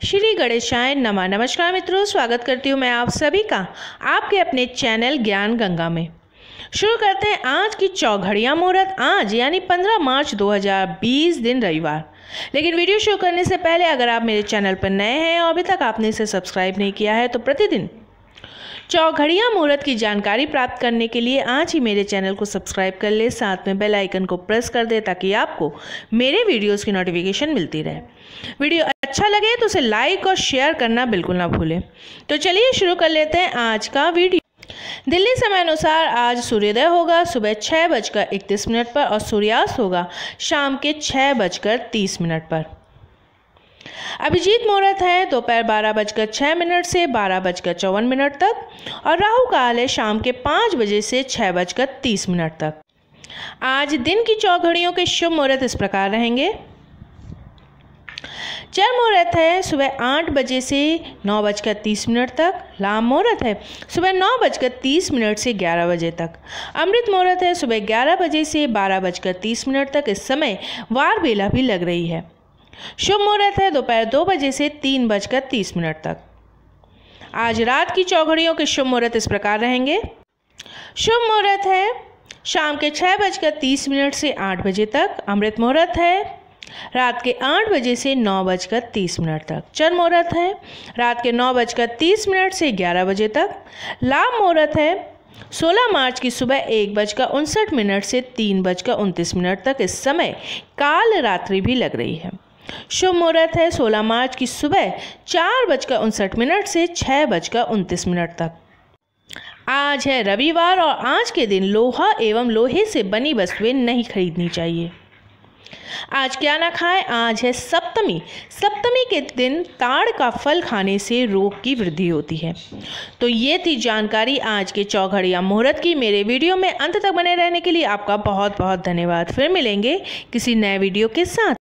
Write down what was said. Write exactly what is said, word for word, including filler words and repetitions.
श्री गणेशाय नमः। नमस्कार मित्रों, स्वागत करती हूँ मैं आप सभी का आपके अपने चैनल ज्ञान गंगा में। शुरू करते हैं आज की चौघड़िया मुहूर्त। आज यानी पंद्रह मार्च दो हज़ार बीस दिन रविवार। लेकिन वीडियो शुरू करने से पहले अगर आप मेरे चैनल पर नए हैं और अभी तक आपने इसे सब्सक्राइब नहीं किया है तो प्रतिदिन चौघड़िया मुहूर्त की जानकारी प्राप्त करने के लिए आज ही मेरे चैनल को सब्सक्राइब कर ले, साथ में बेल आइकन को प्रेस कर दे ताकि आपको मेरे वीडियोस की नोटिफिकेशन मिलती रहे। वीडियो अच्छा लगे तो उसे लाइक और शेयर करना बिल्कुल ना भूलें। तो चलिए शुरू कर लेते हैं आज का वीडियो। दिल्ली समय अनुसार आज सूर्योदय होगा सुबह छः बजकर इकतीस मिनट पर और सूर्यास्त होगा शाम के छः बजकर तीस मिनट पर। अभिजीत मुहूर्त है दोपहर बारह बजकर छः मिनट से बारह बजकर चौवन मिनट तक और राहु काल है शाम के पाँच बजे से छः बजकर तीस मिनट तक। आज दिन की चौघड़ियों के शुभ मुहूर्त इस प्रकार रहेंगे। चर मुहूर्त है सुबह आठ बजे से नौ बजकर तीस मिनट तक। लाभ मुहूर्त है सुबह नौ बजकर तीस मिनट से ग्यारह बजे तक। अमृत मुहूर्त है सुबह ग्यारह बजे से बारह बजकर तीस मिनट तक। इस समय वार बेला भी लग रही है। शुभ मुहूर्त है दोपहर दो बजे से तीन बजकर तीस मिनट तक। आज रात की चौघड़ियों के शुभ मुहूर्त इस प्रकार रहेंगे। शुभ मुहूर्त है शाम के छः बजकर तीस मिनट से आठ बजे तक। अमृत मुहूर्त है रात के आठ बजे से नौ बजकर तीस मिनट तक। चर मुहूर्त है रात के नौ बजकर तीस मिनट से ग्यारह बजे तक। लाभ मुहूर्त है सोलह मार्च की सुबह एक बजकर उनसठ मिनट से तीन बजकर उनतीस मिनट तक। इस समय काल रात्रि भी लग रही है। शुभ मुहूर्त है सोलह मार्च की सुबह चार बजकर उनसठ मिनट से छः बजकर उनतीस मिनट तक। आज है रविवार और आज के दिन लोहा एवं लोहे से बनी वस्तुएं नहीं खरीदनी चाहिए। आज क्या ना खाएं, आज है सप्तमी। सप्तमी के दिन ताड़ का फल खाने से रोग की वृद्धि होती है। तो ये थी जानकारी आज के चौघड़िया मुहूर्त की। मेरे वीडियो में अंत तक बने रहने के लिए आपका बहुत बहुत धन्यवाद। फिर मिलेंगे किसी नए वीडियो के साथ।